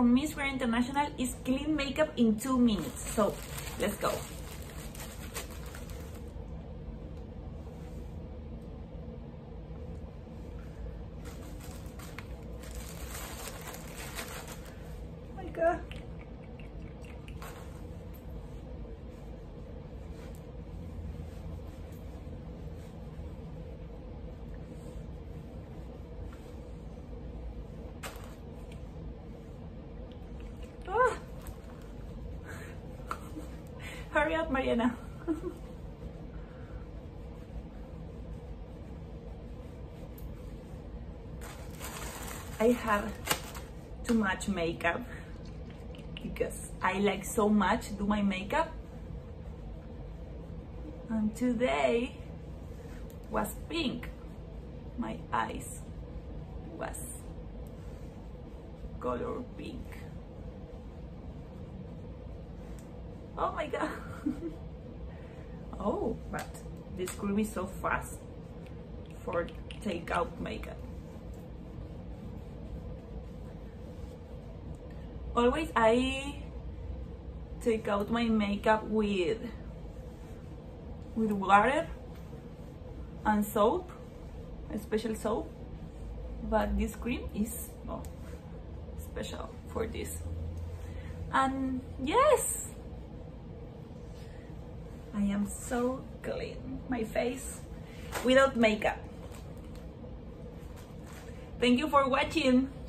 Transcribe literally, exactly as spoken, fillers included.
from Miss Grand International is clean makeup in two minutes. So let's go. Oh my God. Hurry up, Mariana. I have too much makeup because I like so much do my makeup. And today was pink. My eyes was color pink. Oh my God. Oh, but this cream is so fast for take out makeup. Always I take out my makeup with with water and soap, a special soap, but this cream is oh, special for this. And yes, I am so clean, my face, without makeup. Thank you for watching.